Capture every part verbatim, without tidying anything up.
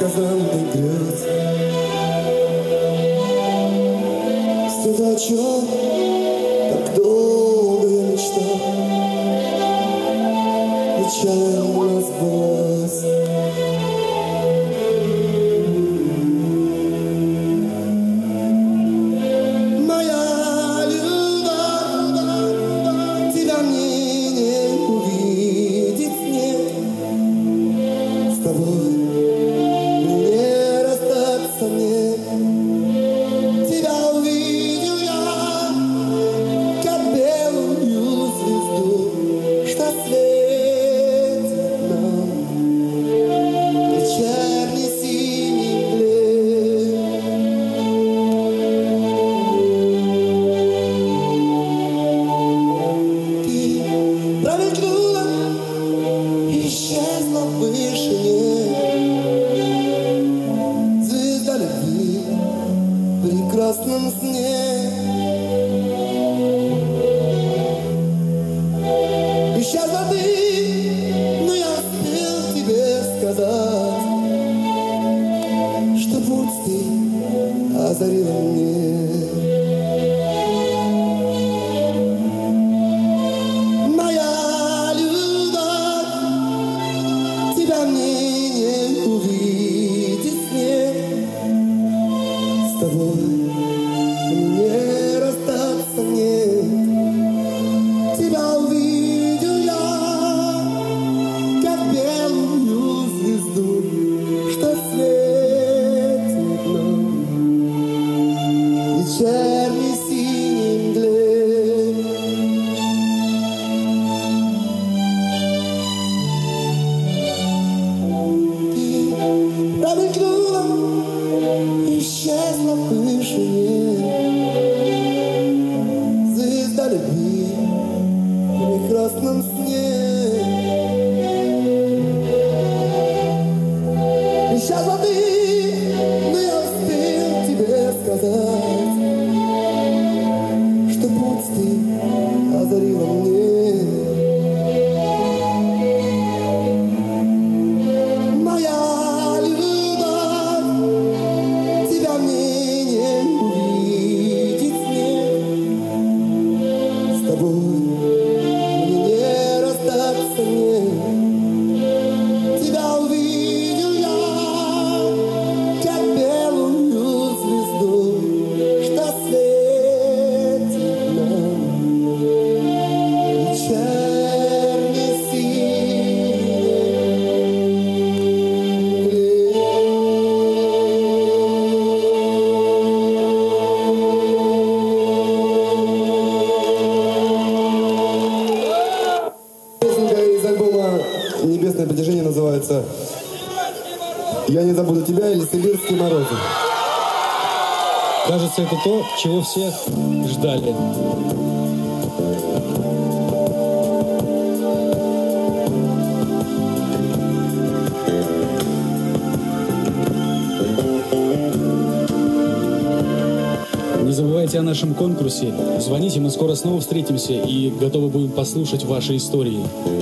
несказанный грез. Все то, о чем так долго я мечтал, нечаянно сбылось. Моя любовь, тебя мне не увидеть нет. С тобой мне расстаться нет. Тебя увидел я, как белую звезду, что светит нам в вечерней синей мгле. Ты промелькнула, исчезла в вышине. Звезда любви в прекрасном сне. Исчезла ты, но я успел тебе сказать, что путь ты озарила мне. Моя любовь, тебя мне не увидеть нет. С тобой мне расстаться нет. Тебя увидел я, как белую звезду, что светит нам в вечерней синей мгле. Ты промелькнула, исчезла в вышине. Звезда любви в прекрасном сне. Исчезла ты, но я успел тебе сказать, что путь ты озарила мне. Моя любовь, тебя мне не увидеть нет. С тобой мне не расстаться нет. Тебя увидел я, как белую звезду, что светит нам в вечерней синей мгле. Песенка из альбома «Небесное притяжение» называется «Я не забуду тебя» или «Сибирские морозы». Кажется, это то, чего все ждали. Не забывайте о нашем конкурсе. Звоните, мы скоро снова встретимся и готовы будем послушать ваши истории.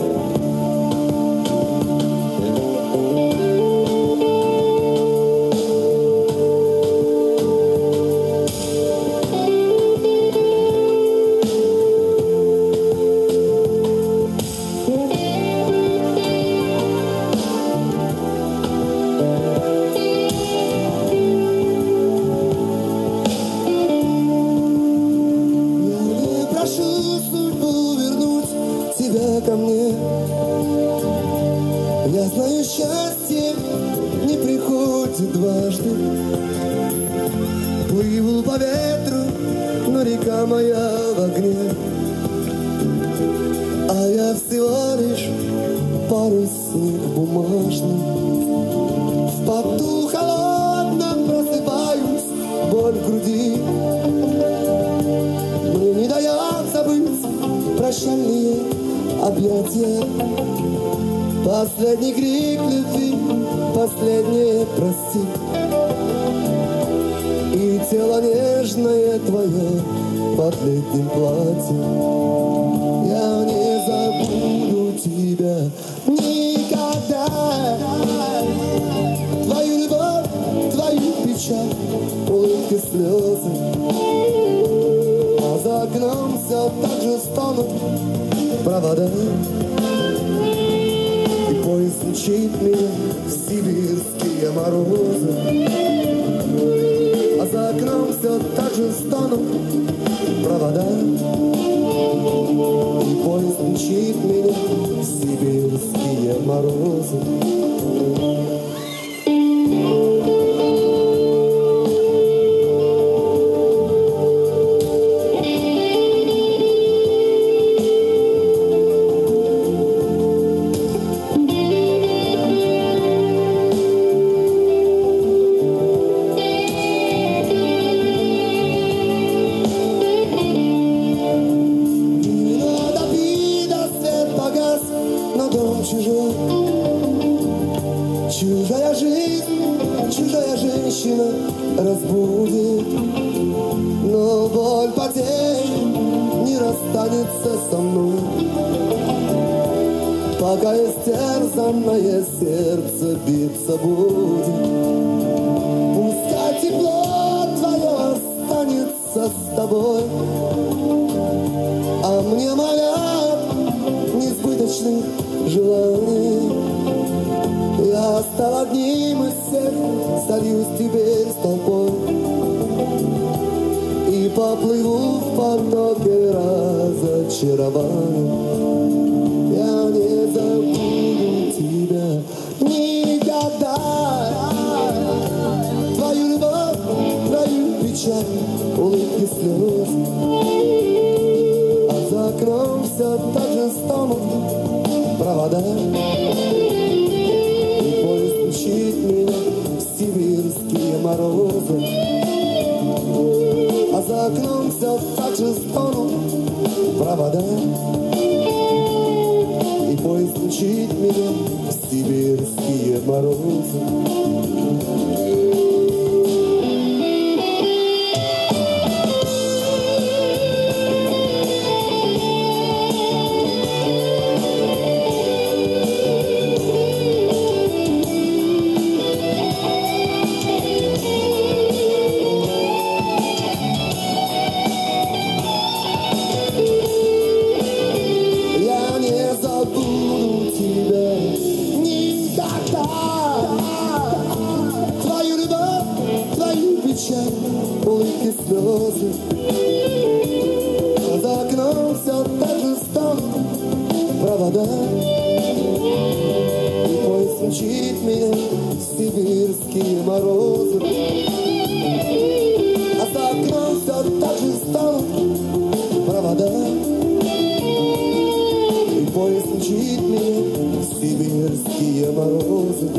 Прошу судьбу вернуть тебя ко мне. Я знаю, счастье не приходит дважды. Плыву по ветру, но река моя в огне. А я всего лишь парусник бумажный. В поту холодном просыпаюсь, боль в груди. Мне не дает забыть прощальные объятия. Последний крик любви, последнее прости. И тело нежное твое под летним платьем. Я не забуду тебя никогда. Твою любовь улыбки слезы, а за окном все так же стонут провода. И поезд мчит меня в сибирские морозы, а за окном все так же стонут провода. И поезд мчит меня в сибирские морозы. Чужой, чужая жизнь, чужая женщина разбудит, но боль потерь не расстанется со мной, пока истерзанное сердце биться будет. Пускай тепло твое останется с тобой, а мне молят несбыточных желаний. Я стал одним из всех, сольюсь теперь с толпой и поплыву в потоке разочарований. Я не забуду тебя никогда, твою любовь, твою печаль, улыбки, слезы, а за окном все так же стонут провода. И поезд мчит меня в сибирские морозы, а за окном все так же стонут провода. И поезд мчит меня в сибирские морозы. Улыбки, слезы, а за окном все так же стонут провода. И поезд мчит меня в сибирские морозы, а за окном все так же стонут провода. И поезд мчит меня в сибирские морозы.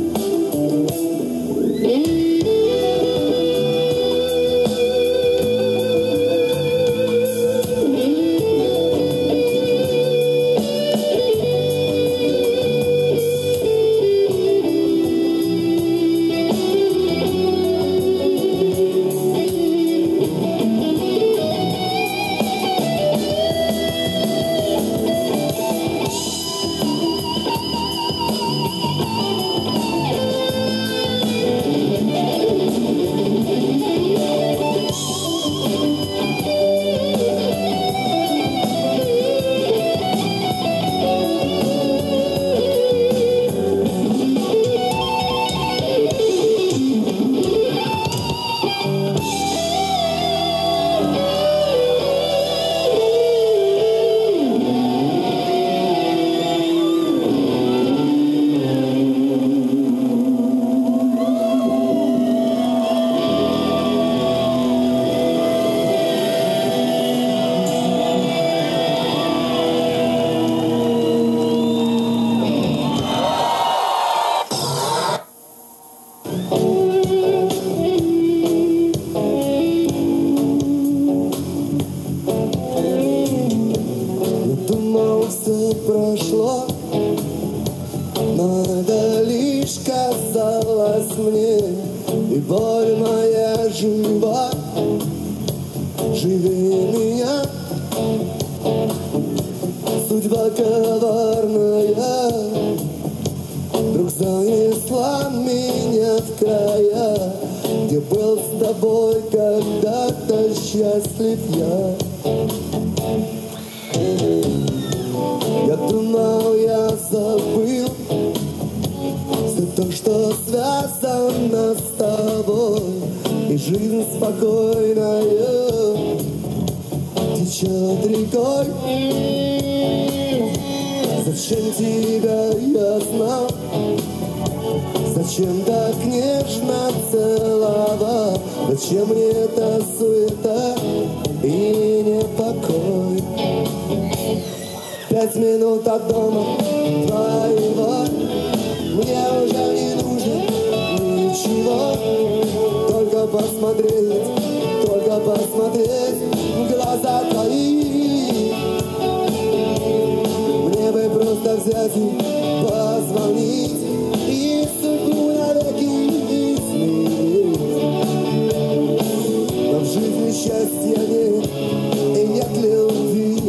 Все прошло, но это лишь казалось мне, и боль моя жива, живи меня. Судьба коварная вдруг занесла меня в края где был с тобой когда-то счастлив я. Я думал, я забыл все то, что связано с тобой, и жизнь спокойная течет рекой. Зачем тебя я знал? Зачем так нежно целовал? Зачем мне эта суета и непокой? Пять минут от дома твоего, мне уже не нужно ничего, только посмотреть, только посмотреть в глаза твои. Мне бы просто взять и позвонить, и судьбу навеки изменить. Но в жизни счастья нет, и нет любви.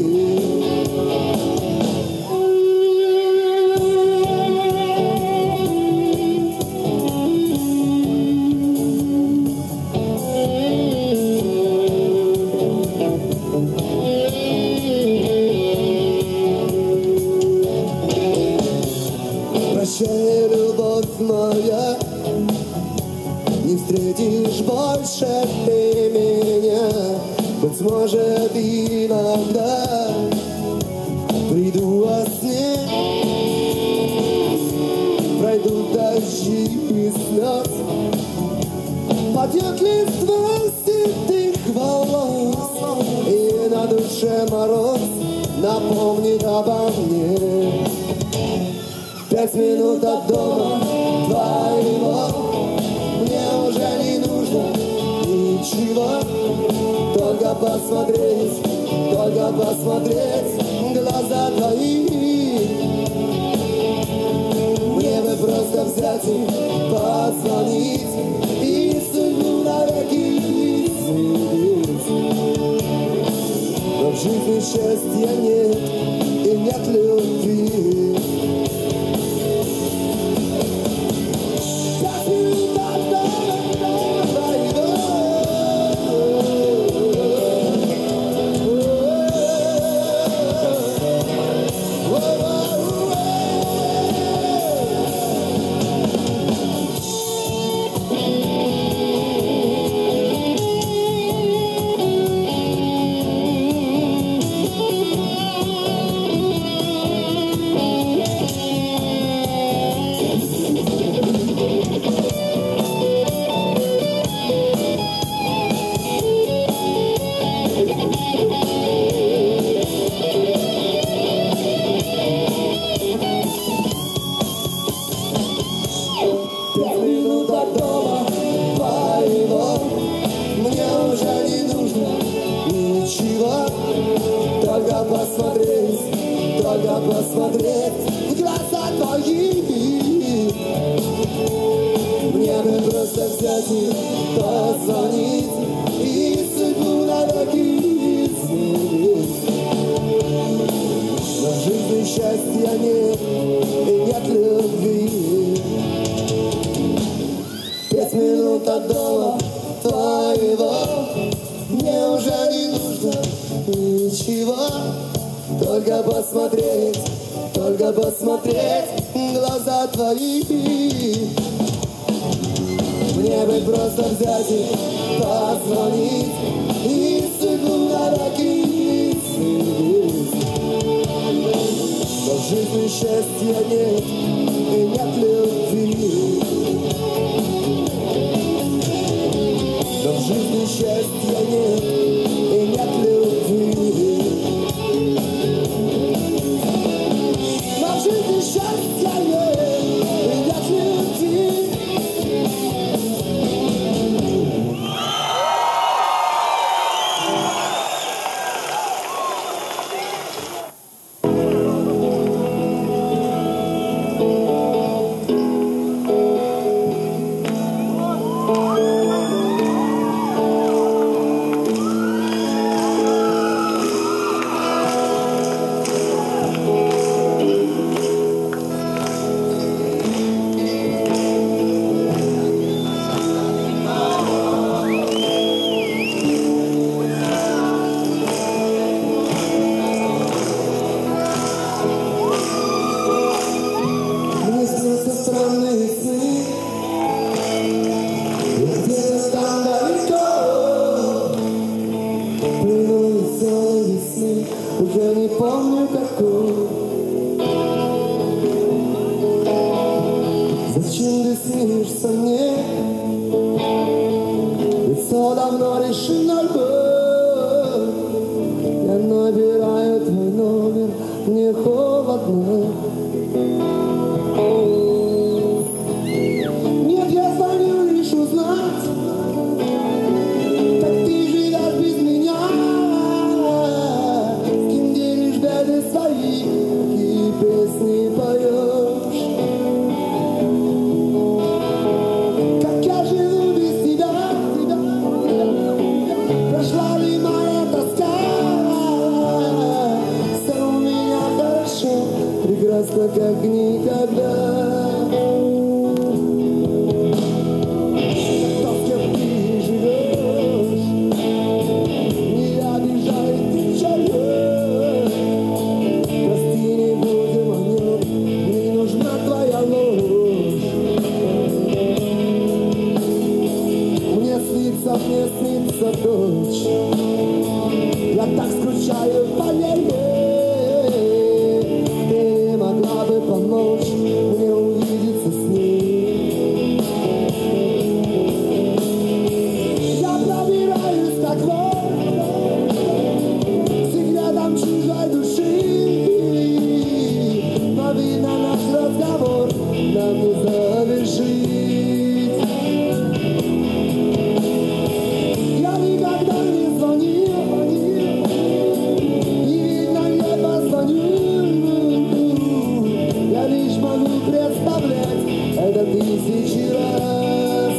Прощай, любовь моя, не встретишь больше ты меня. Быть может, иногда приду во сне, пройдут дожди и слез, падет листва седых волос, и на душе мороз напомнит обо мне. Пять минут от дома твоего, мне уже не нужно ничего, только посмотреть, только посмотреть в глаза твои. Мне бы просто взять и позвонить, и судьбу навеки изменить. Но в жизни счастья нет, и нет любви. Посмотреть, только посмотреть в глаза твои. Мне бы просто взять и позвонить, и судьбу навеки изменить. Но в жизни счастья нет, и нет любви. Пять минут от дома твоего, мне уже не нужно ничего, только посмотреть, только посмотреть в глаза твои. Мне бы просто взять и позвонить, и судьбу навеки изменить. Но в жизни счастья нет, и нет любви. Но в жизни счастья нет, и нет любви. Счастья нет, и нет любви. странные сны. Где-то там далеко плену веселой весны, уже не помню какой. Зачем ты снишься мне? Лицо давно решено льгой. Я набираю твой номер, мне холодно. Нет, я звоню лишь узнать, как ты живешь без меня, с кем делишь беды свои, какие песни поешь. Как я живу без тебя, прошла ли моя тоска, все у меня хорошо, прекрасно как никогда. Мне снится дочь, я так скучаю по ней. Ты могла бы помочь мне увидеться с ней. Я пробираюсь как вор к секретам чужой души, но видно наш разговор нам не завершить. Это тысячи раз.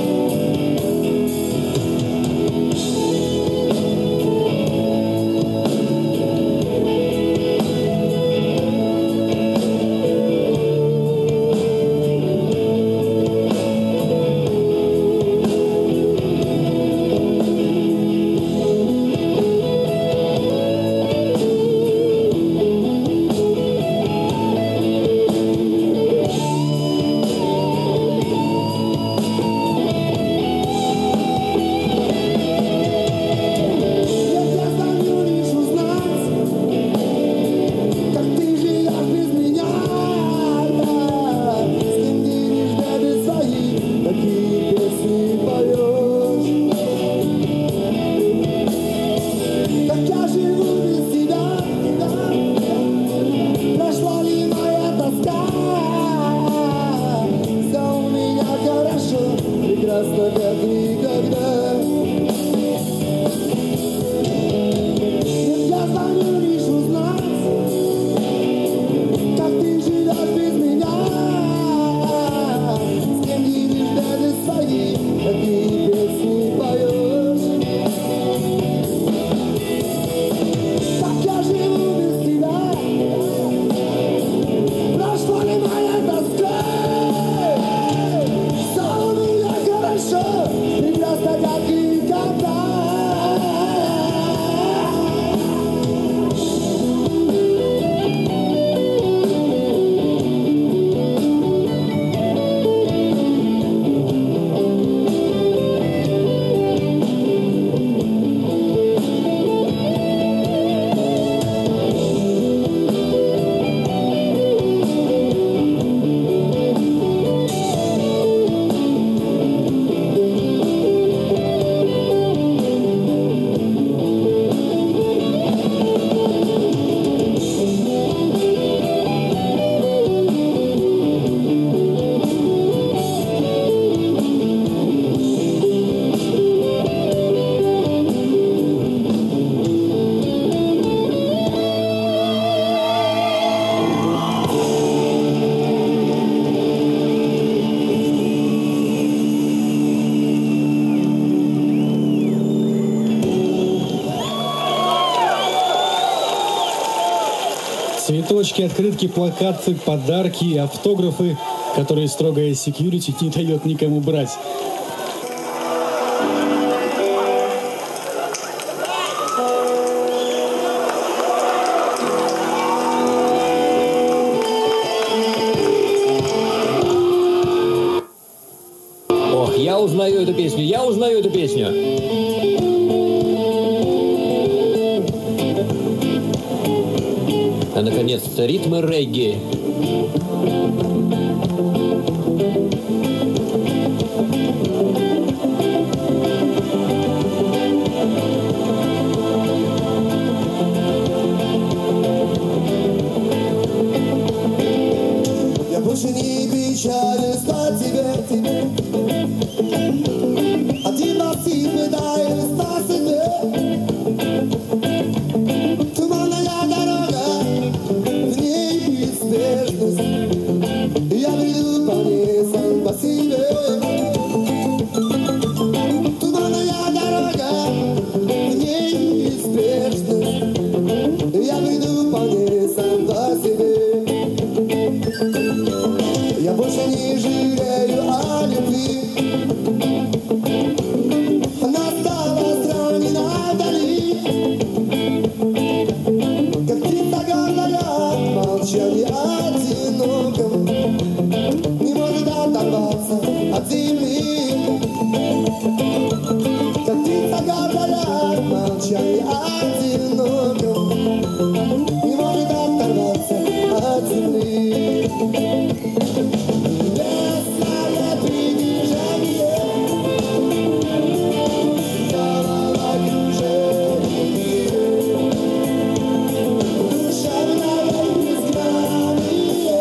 Прекрасно, как никогда. Нет, я звоню лишь узнать, как ты живешь без меня, с кем делишь беды свои, какие песни поешь. Как я живу без тебя, прошла ли моя тоска. Прекрасно, как никогда. Цветочки, открытки, плакаты, подарки и автографы, которые строгая секьюрити не дает никому брать. Ох, я узнаю эту песню, я узнаю эту песню. А наконец-то ритмы регги. Я больше не печалюсь по тебе, а ты прости, пытаюсь по себе. Туманная дорога, в ней неизбежность. Я бреду по ней сам по себе. Туманная дорога, в ней неизбежность. Я бреду по ней сам по себе. Я больше не жалею о любви. Она стала странной вдали, как птица гордая в молчании одиноком, не может оторваться от земли. Как птица гордая в молчании одиноком, не может оторваться от земли. Небесное притяжение, головокружение, душевное изгнание,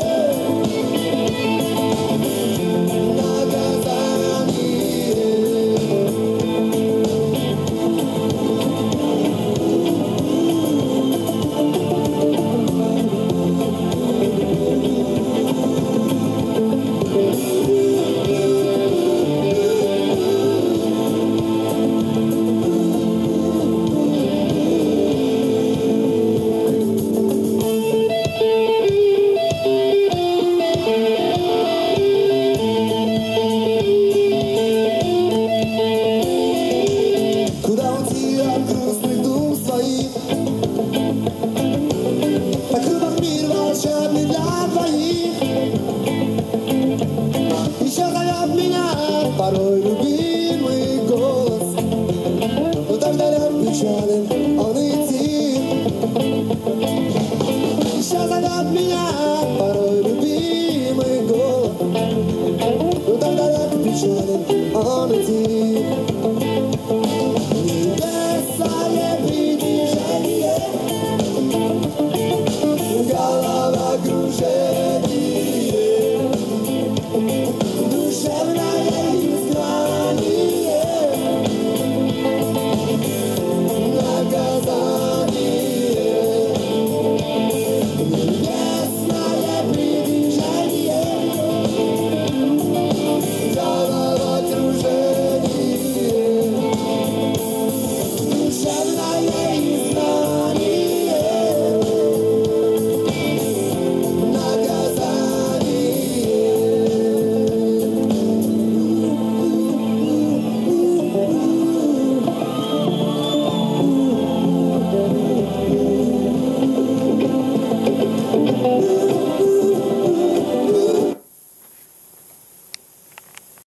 куда уйти от грустных дум своих? Покрывав мир волшебный для двоих. Еще зовет меня порой любить.